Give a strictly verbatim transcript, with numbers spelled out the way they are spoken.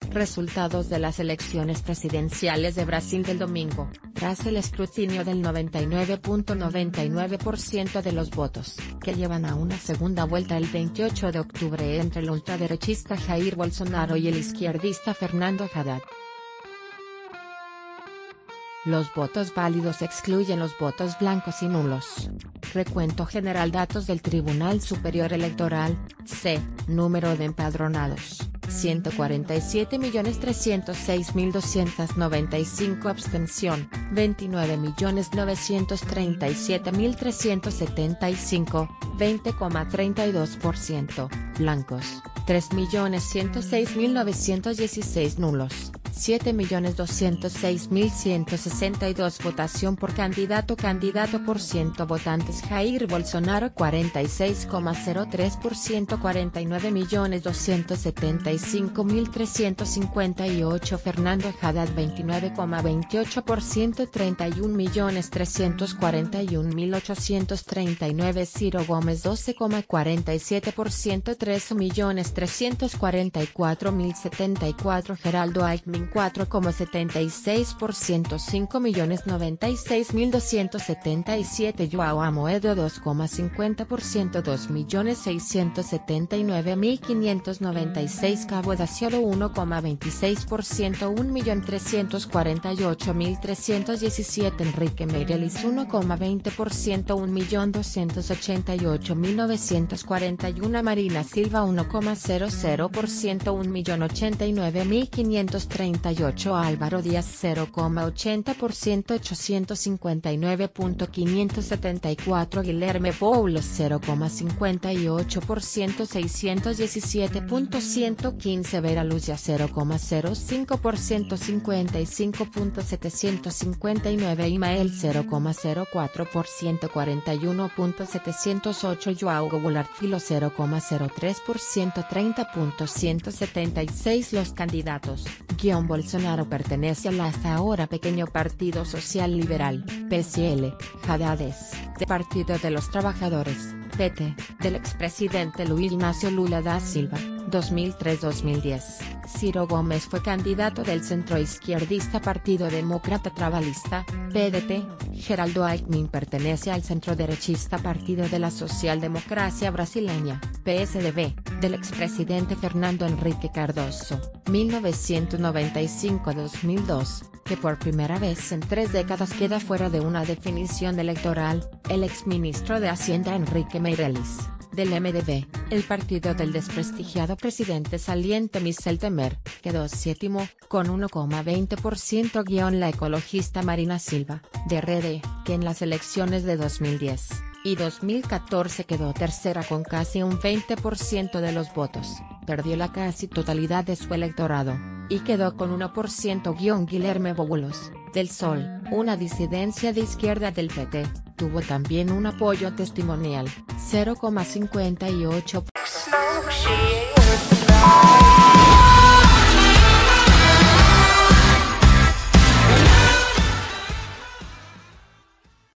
Resultados de las elecciones presidenciales de Brasil del domingo, tras el escrutinio del noventa y nueve punto noventa y nueve por ciento de los votos, que llevan a una segunda vuelta el veintiocho de octubre entre el ultraderechista Jair Bolsonaro y el izquierdista Fernando Haddad. Los votos válidos excluyen los votos blancos y nulos. Recuento general. Datos del Tribunal Superior Electoral, C, número de empadronados, ciento cuarenta y siete millones trescientos seis mil doscientos noventa y cinco. Abstención, veintinueve millones novecientos treinta y siete mil trescientos setenta y cinco, veinte coma treinta y dos por ciento. Blancos, tres millones ciento seis mil novecientos dieciséis. Nulos, siete millones doscientos seis mil ciento sesenta y dos. Votación por candidato. Candidato por ciento. Votantes: Jair Bolsonaro cuarenta y seis coma cero tres por ciento, cuarenta y nueve millones doscientos setenta y cinco mil trescientos cincuenta y ocho. Fernando Haddad veintinueve coma veintiocho por ciento, treinta y un millones trescientos cuarenta y un mil ochocientos treinta y nueve. Ciro Gómez doce coma cuarenta y siete por ciento, trece millones trescientos cuarenta y cuatro mil setenta y cuatro. Geraldo Alckmin cuatro coma setenta y seis por ciento, cinco millones noventa y seis mil doscientos setenta y siete. João Amoedo dos coma cincuenta por ciento, dos millones seiscientos setenta y nueve mil quinientos noventa y seis. Cabo Daciolo uno coma veintiséis por ciento, un millón trescientos cuarenta y ocho mil trescientos diecisiete. Enrique Meirelles uno coma veinte por ciento, un millón doscientos ochenta y ocho mil novecientos cuarenta y uno. Marina Silva uno coma cero cero por ciento, un millón ochenta y nueve mil quinientos treinta y ocho. Álvaro Díaz cero coma ochenta por ciento, ochocientos cincuenta y nueve mil quinientos setenta y cuatro. Guilherme Boulos cero coma cincuenta y ocho por ciento, seiscientos diecisiete mil ciento quince. Vera Lúcia cero coma cero cinco por ciento, cincuenta y cinco mil setecientos cincuenta y nueve. Imael cero coma cero cuatro por ciento, cuarenta y uno mil setecientos ocho. João Goulart Filho cero coma cero tres por ciento, treinta mil ciento setenta y seis. Los candidatos: Guión Bolsonaro pertenece al hasta ahora pequeño Partido Social Liberal, P S L, Haddad es, de Partido de los Trabajadores, P T, del expresidente Luiz Inácio Lula da Silva, dos mil tres a dos mil diez. Ciro Gómez fue candidato del centroizquierdista Partido Demócrata Trabalhista, P D T. Geraldo Alckmin pertenece al centroderechista Partido de la Socialdemocracia Brasileña, P S D B, del expresidente Fernando Henrique Cardoso, mil novecientos noventa y cinco a dos mil dos, que por primera vez en tres décadas queda fuera de una definición electoral. El exministro de Hacienda Enrique Meirelles, del M D B, el partido del desprestigiado presidente saliente Michel Temer, quedó séptimo, con uno coma veinte por ciento. La ecologista Marina Silva, de R D, que en las elecciones de dos mil diez y dos mil catorce quedó tercera con casi un veinte por ciento de los votos, perdió la casi totalidad de su electorado, y quedó con uno por ciento. Guilherme Boulos, del Sol, una disidencia de izquierda del P T, tuvo también un apoyo testimonial, cero coma cincuenta y ocho por ciento.